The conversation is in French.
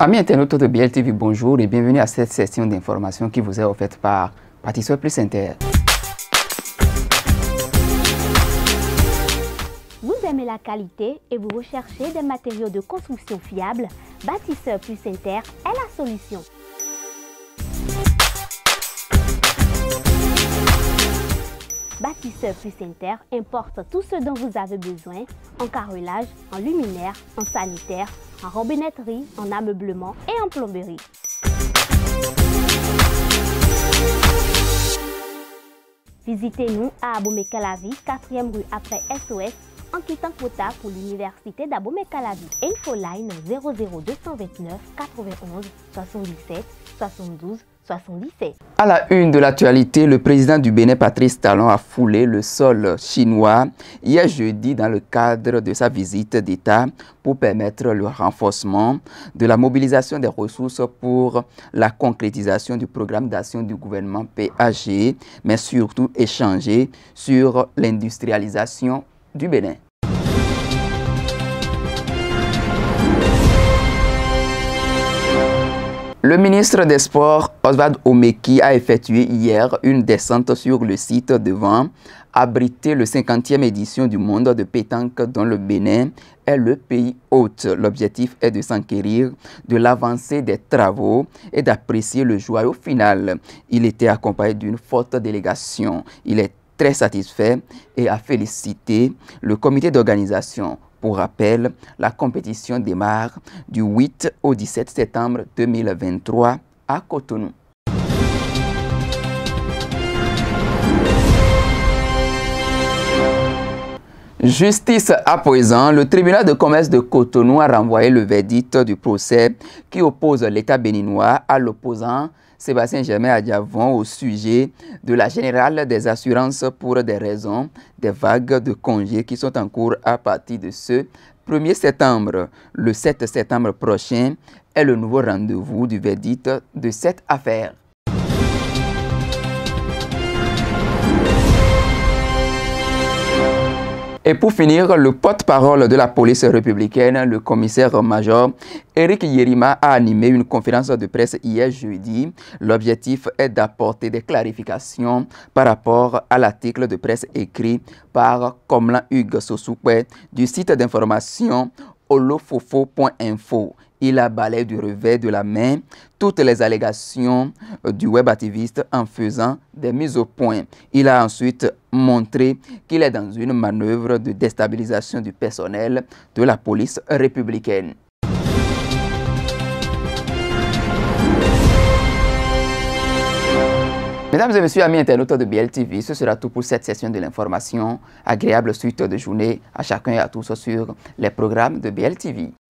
Amis internautes de BLTV, bonjour et bienvenue à cette session d'information qui vous est offerte par Bâtisseur Plus Inter. Vous aimez la qualité et vous recherchez des matériaux de construction fiables? Bâtisseur Plus Inter est la solution. Bâtisseur Plus Inter importe tout ce dont vous avez besoin en carrelage, en luminaire, en sanitaire, en robinetterie, en ameublement et en plomberie. Visitez-nous à Abomey-Calavi, 4e rue après SOS, en quittant Kota pour l'université d'Abomey-Calavi. Infoline 00229 91 77 72 77. À la une de l'actualité, le président du Bénin, Patrice Talon, a foulé le sol chinois hier jeudi dans le cadre de sa visite d'État pour permettre le renforcement de la mobilisation des ressources pour la concrétisation du programme d'action du gouvernement PAG, mais surtout échanger sur l'industrialisation du Bénin. Le ministre des Sports, Oswald Omeki, a effectué hier une descente sur le site devant abriter le 50e édition du monde de pétanque dont le Bénin est le pays hôte. L'objectif est de s'enquérir de l'avancée des travaux et d'apprécier le joyau final. Il était accompagné d'une forte délégation. Il est très satisfait et a félicité le comité d'organisation. Pour rappel, la compétition démarre du 8 au 17 septembre 2023 à Cotonou. Justice à présent, le tribunal de commerce de Cotonou a renvoyé le verdict du procès qui oppose l'État béninois à l'opposant Sébastien Germain Adjavon au sujet de la générale des assurances pour des raisons des vagues de congés qui sont en cours à partir de ce 1er septembre. Le 7 septembre prochain est le nouveau rendez-vous du verdict de cette affaire. Et pour finir, le porte-parole de la police républicaine, le commissaire-major Éric Yerima, a animé une conférence de presse hier jeudi. L'objectif est d'apporter des clarifications par rapport à l'article de presse écrit par Komlan Hugues Sosukwe du site d'information holofofo.info. Il a balayé du revers de la main toutes les allégations du web activiste en faisant des mises au point. Il a ensuite montré qu'il est dans une manœuvre de déstabilisation du personnel de la police républicaine. Mesdames et messieurs, amis internautes de BLTV, ce sera tout pour cette session de l'information. Agréable suite de journée à chacun et à tous sur les programmes de BLTV.